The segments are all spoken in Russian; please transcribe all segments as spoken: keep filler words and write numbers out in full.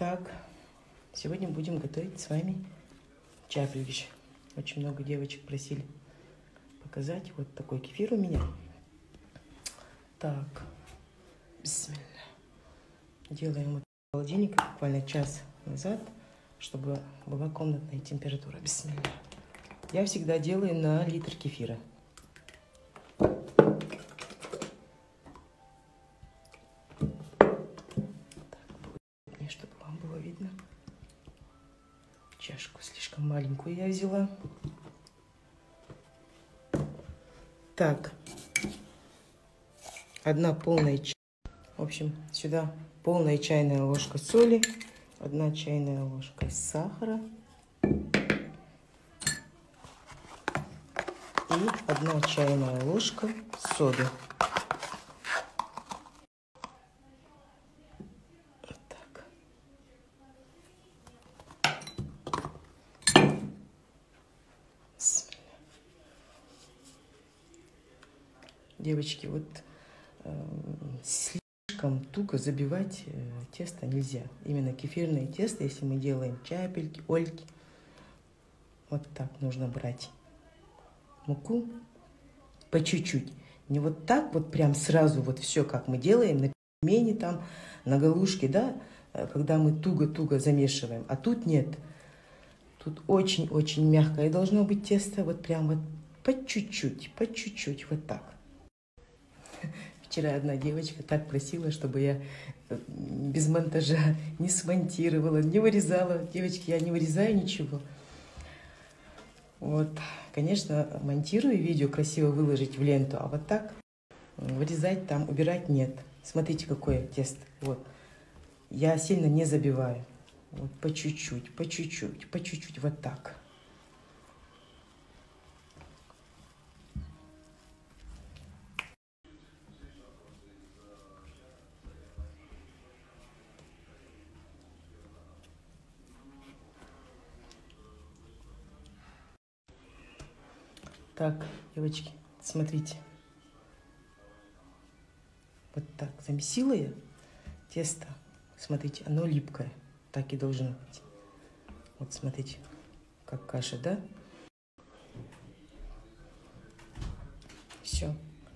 Так, сегодня будем готовить с вами чапельгиш. Очень много девочек просили показать. Вот такой кефир у меня. Так, бисмилля. Делаем вот холодильник буквально час назад, чтобы была комнатная температура. Бисмилля. Я всегда делаю на литр кефира. Чтобы вам было видно. Чашку слишком маленькую я взяла. Так, одна полная чайная. В общем, сюда полная чайная ложка соли, одна чайная ложка сахара и одна чайная ложка соды. Девочки, вот э, слишком туго забивать э, тесто нельзя. Именно кефирное тесто, если мы делаем чапельки, ольки, вот так нужно брать муку по чуть-чуть. Не вот так вот прям сразу вот все, как мы делаем на пельмени там, на галушке, да, когда мы туго-туго замешиваем. А тут нет. Тут очень-очень мягкое должно быть тесто, вот прям вот по чуть-чуть, по чуть-чуть, вот так. Вчера одна девочка так просила, чтобы я без монтажа не смонтировала, не вырезала. Девочки, я не вырезаю ничего. Вот, конечно, монтирую видео, красиво выложить в ленту, а вот так вырезать там, убирать нет. Смотрите, какое тесто. Вот. Я сильно не забиваю. Вот по чуть-чуть, по чуть-чуть, по чуть-чуть, вот так. Так, девочки, смотрите. Вот так замесила я тесто. Смотрите, оно липкое. Так и должно быть. Вот смотрите, как каша, да? Все.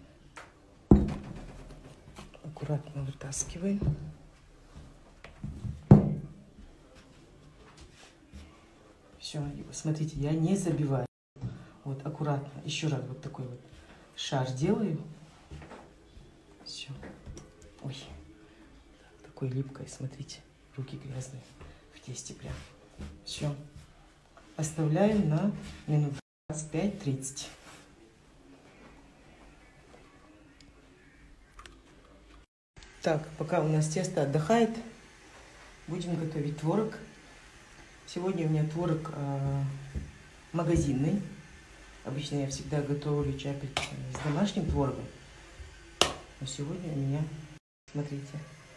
Аккуратно вытаскиваем. Все, смотрите, я не забиваю. Вот, аккуратно. Еще раз вот такой вот шар делаю. Все. Ой. Такой липкой, смотрите. Руки грязные. В тесте прям. Все. Оставляем на минут двадцать пять тридцать. Так, пока у нас тесто отдыхает, будем готовить творог. Сегодня у меня творог э, магазинный. Обычно я всегда готовлю чапельки с домашним творогом. Но сегодня у меня, смотрите.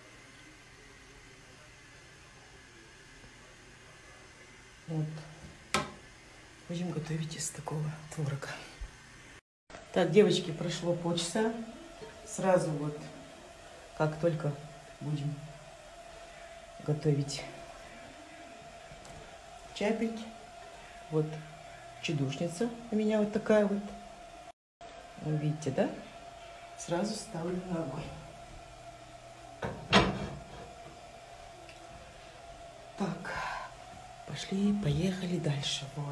Вот. Будем готовить из такого творога. Так, девочки, прошло полчаса. Сразу вот, как только будем готовить чапельки. Вот. Чедушница у меня вот такая вот. Вы видите, да? Сразу ставлю на огонь. Так, пошли, поехали дальше. Вот.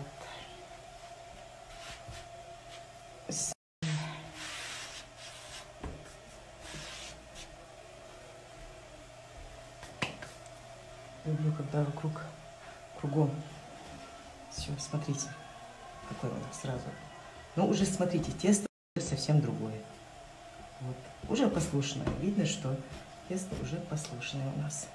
Люблю, когда вокруг, кругом. Все, смотрите. Какой он сразу. Ну, уже смотрите, тесто совсем другое. Вот. Уже послушное. Видно, что тесто уже послушное у нас.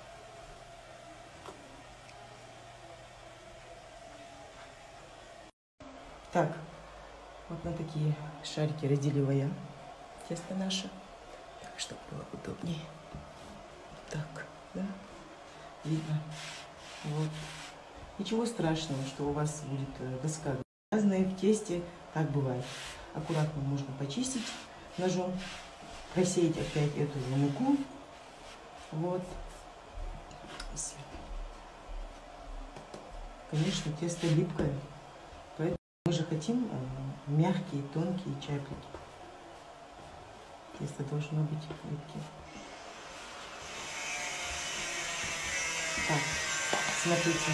Так, вот на такие шарики разделила я тесто наше. Так, чтобы было удобнее. Так, да? Видно. Вот. Ничего страшного, что у вас будет доска грязная в тесте, так бывает. Аккуратно можно почистить ножом, просеять опять эту же муку. Вот. конечно, тесто липкое. Поэтому мы же хотим мягкие, тонкие чапелки. Тесто должно быть липким. Так, смотрите.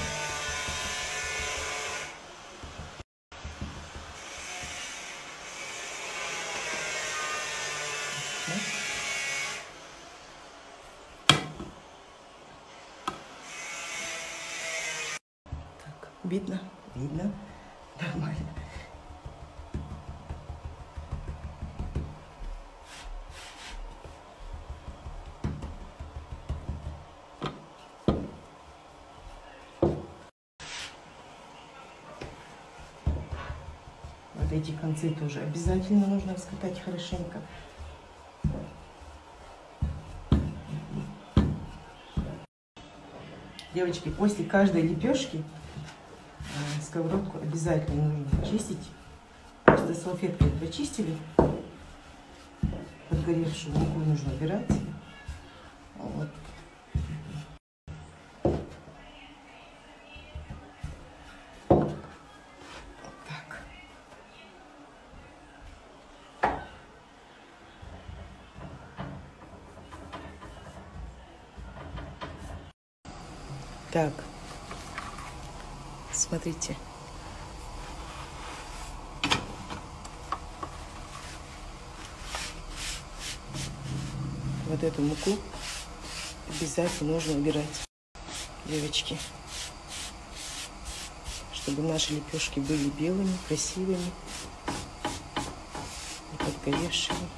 Так, видно? Видно. Нормально. Вот эти концы тоже обязательно нужно скатать хорошенько. Девочки, после каждой лепешки сковородку обязательно нужно чистить. Просто салфеткой почистили. Подгоревшую муку нужно убирать. Вот. Так. Так. Смотрите. Вот эту муку обязательно нужно убирать, девочки, чтобы наши лепешки были белыми, красивыми, не подгоревшими.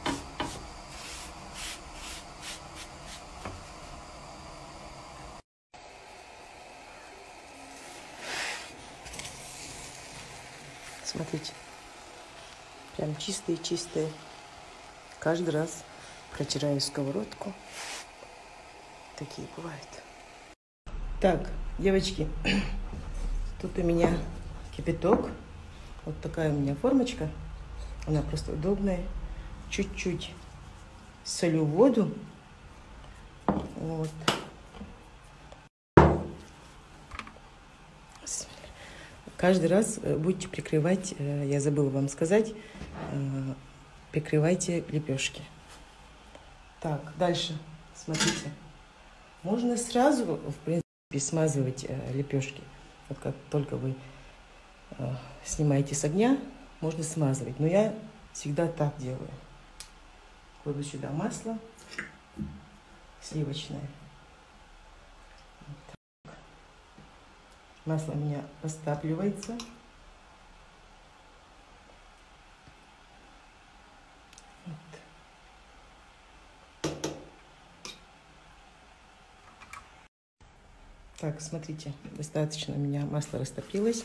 Смотрите, прям чистые-чистые. Каждый раз протираю сковородку. Такие бывают. Так, девочки, тут у меня кипяток. Вот такая у меня формочка. Она просто удобная. Чуть-чуть солю воду. Вот. Каждый раз будете прикрывать, я забыла вам сказать, прикрывайте лепешки. Так, дальше, смотрите. Можно сразу, в принципе, смазывать лепешки. Вот как только вы снимаете с огня, можно смазывать. Но я всегда так делаю. Кладу сюда масло сливочное. Масло у меня растапливается. Вот. Так, смотрите, достаточно у меня масло растопилось.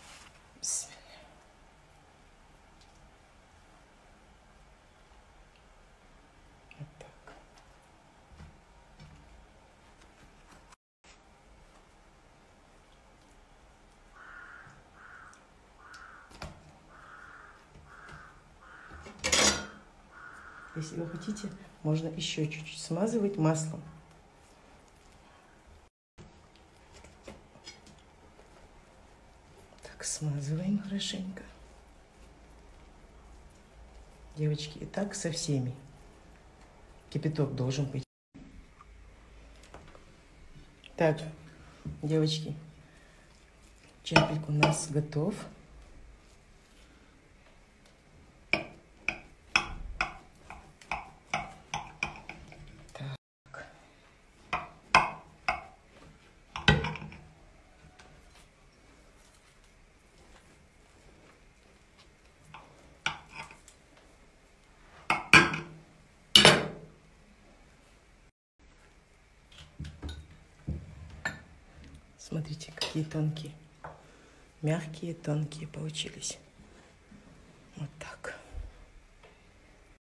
Вот так. Если вы хотите, можно еще чуть-чуть смазывать маслом. Так, смазываем хорошенько. Девочки, и так со всеми. Кипяток должен быть. Так, девочки, чапельк у нас готов. Смотрите, какие тонкие, мягкие, тонкие получились.